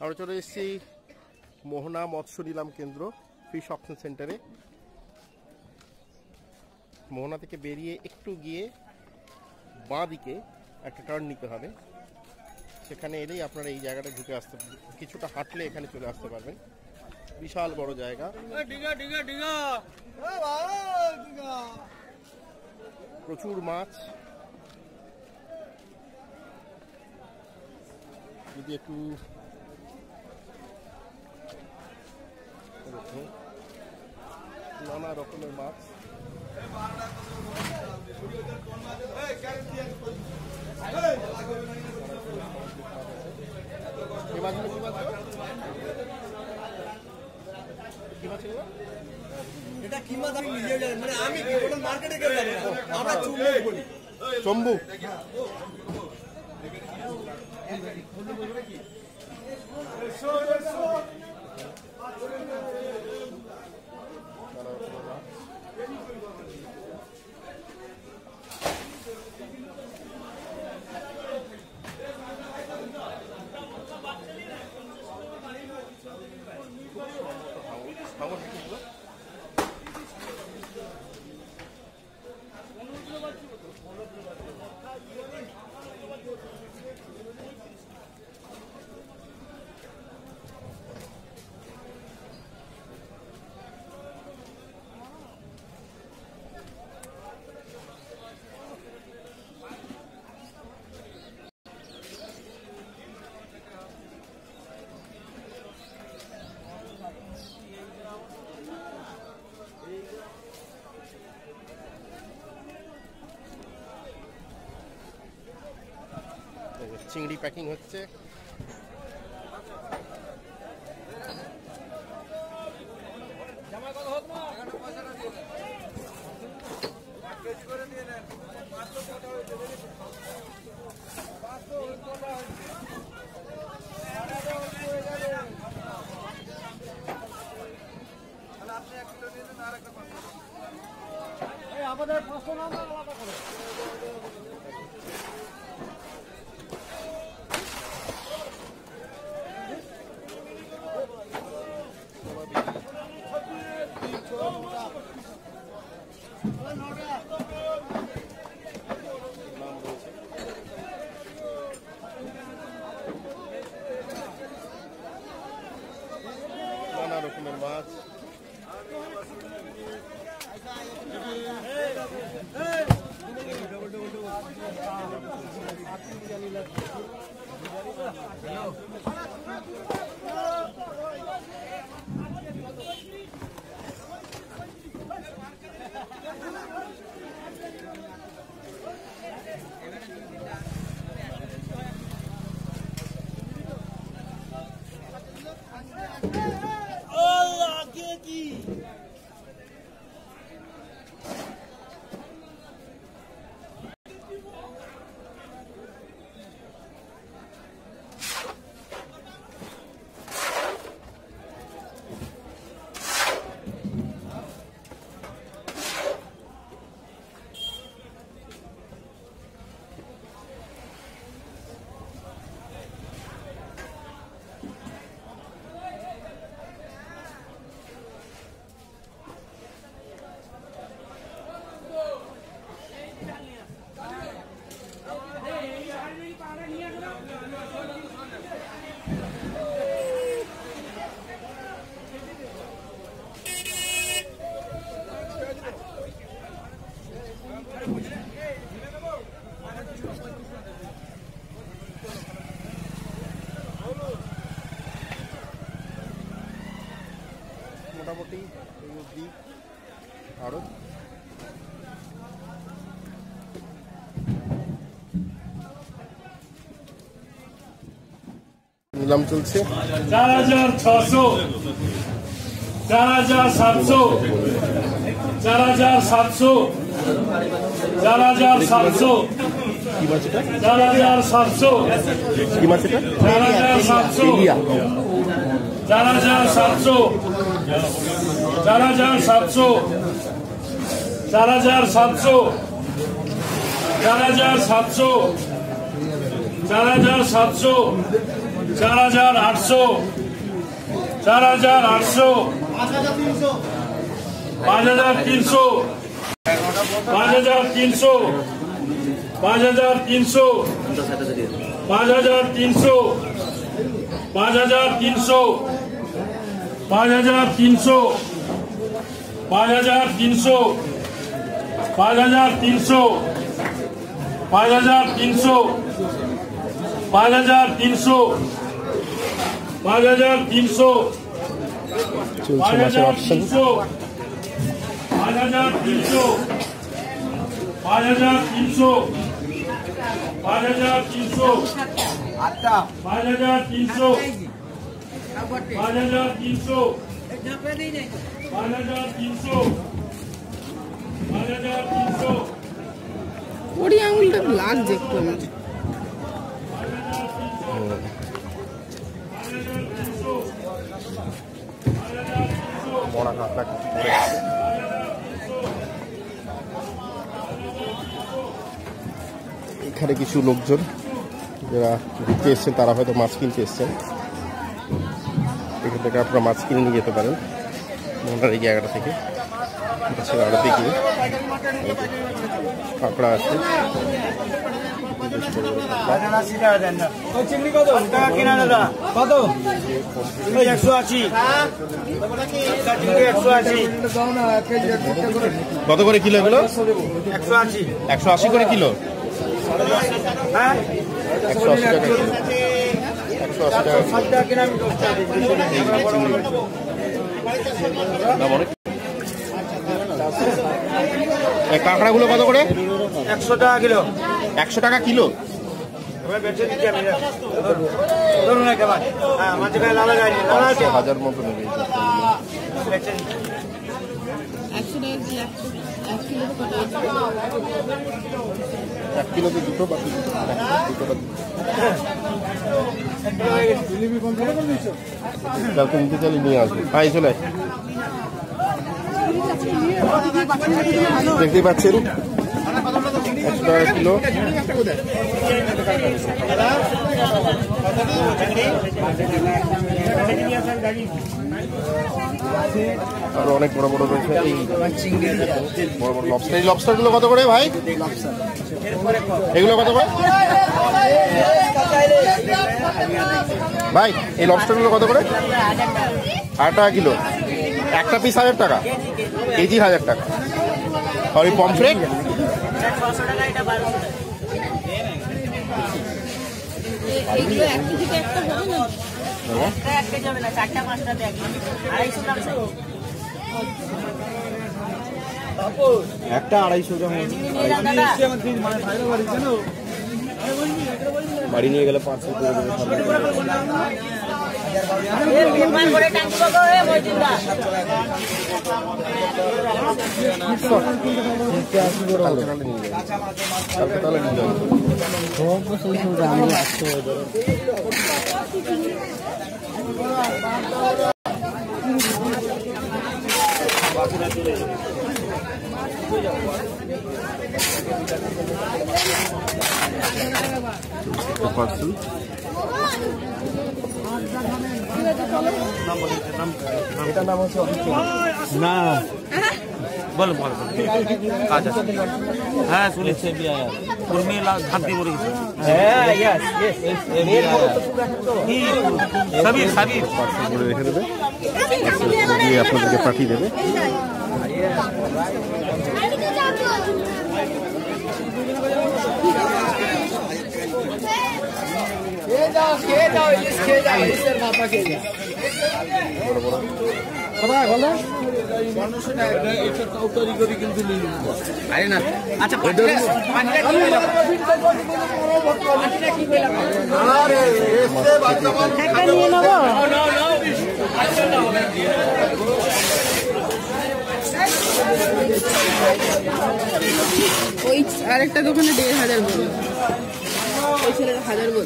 আমরা চলে এসেছি মোহনা মৎস্য নিলাম কেন্দ্র ফিশ অকশন সেন্টারে। মোহনা থেকে বেরিয়ে একটু গিয়ে বাঁ দিকে একটা টার্ন নিতে হবে, সেখানে এলেই আপনারা এই জায়গাটা ঢুকে আসতে, কিছুটা হাঁটলে এখানে চলে আসতে পারবেন। বিশাল বড় জায়গা, প্রচুর মাছ। যদি একটু নানা রকমের মাছ, চম্বু চিংড়ি প্যাকিং হচ্ছে। আমাদের 500 নাম আলাদা করে নানা রকমের মাছ। মোটামুটি এই অবধি আরো নিলাম চলছে। 4600, 4700, 4700, 4700, কি মাছ এটা? 4700, কি মাছ এটা? 4700, 4700, 4700, 4700, 4700, 4700, 4800 4800 5300 5300 5300 5300 5300 5300 5300 5300 5300 5300 5300 চলছে মাছের অপশন। 5300 5300 5300 5300 5300 ওরি আঙুলটা লাগছে একটু আমার। বড়া কাঁকড়া কিছু পড়ে গেছে। এখানে কিছু লোকজন যারা ঘুরতে এসছেন তারা হয়তো মাছ কিনতে এসছেন। এখান থেকে আপনারা মাছ কিনে নিয়ে যেতে পারেন মোহনার এই জায়গাটা থেকে। মাছের আড়তে গিয়ে কাঁকড়া আছে, কত করে কিলো এগুলো? 180 করে কিলো। 180 টাকা কিলো। 180 টাকা কাঁকড়াগুলো কত করে? 100 টাকা কিলো। 100 টাকা কিলো। হাজার মতো নেবে। 1 কিলোতে দুটো বাকি কালকে নিতে চাইলে নিয়ে আসবে। ভাই চলে দেখতেই পাচ্ছেন 100 টাকা কিলো। আরো অনেক বড় বড় রয়েছে এই বড় বড় লবস্টার। এই লবস্টারগুলো কত করে ভাই? এগুলো কত করে ভাই? এই লবস্টারগুলো কত করে? 8 টাকা কিলো। একটা পিস 1000 টাকা, কেজি 1000 টাকা। আর এই পমফ্রেট একটা 250 গ্রাম বাড়ি নিয়ে গেলে 500 করে দেবে। এটার নাম হচ্ছে না বলো বলো। আচ্ছা হ্যাঁ শুনেছি উর্মিলা শান্তি বলে গেছে। হ্যাঁ यस यस সবই সবই পার্সেল করে রেখে দেবে, দিয়ে আপনাদেরকে পাঠিয়ে দেবে। আচ্ছা ওই আরেকটা দোকানে 1500 বলল, ওই ছেলেটা 1000 বলল।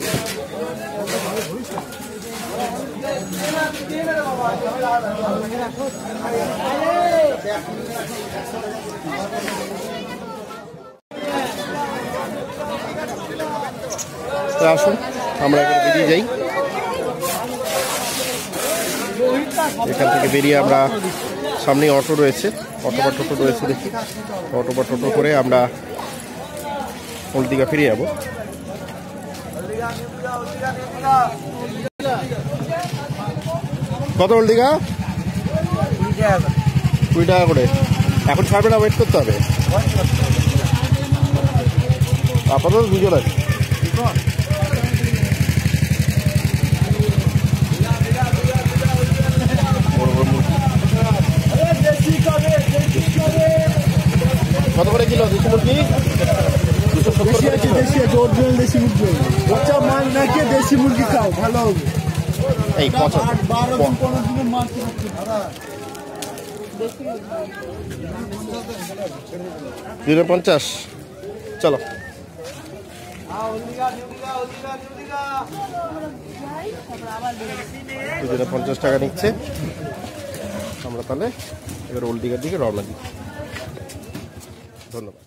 তো আসুন আমরা এবার বেরিয়ে যাই। এখান থেকে বেরিয়ে আমরা সামনে অটো রয়েছে, অটো বা টোটো রয়েছে দেখি, অটো বা টোটো করে আমরা হলদিঘা ফিরে যাবো। কত হলদিঘা? 20 টাকা করে। এখন ছাড়বে না, ওয়েট করতে হবে? আপাতত 2 জন আছে। কত করে কিলো দেশি মুরগি? 270 দেশি আছে, অরিজিনাল দেশি মুরগি। বাচ্চা মাছ না খেয়ে দেশি মুরগি খাও, ভালো হবে। এই 12 দিন 15 দিনের মাছ 250। চলো, 250 টাকা নিচ্ছে। আমরা তাহলে এবার ওল্ড দিঘার দিকে রওনা দিই। ধন্যবাদ।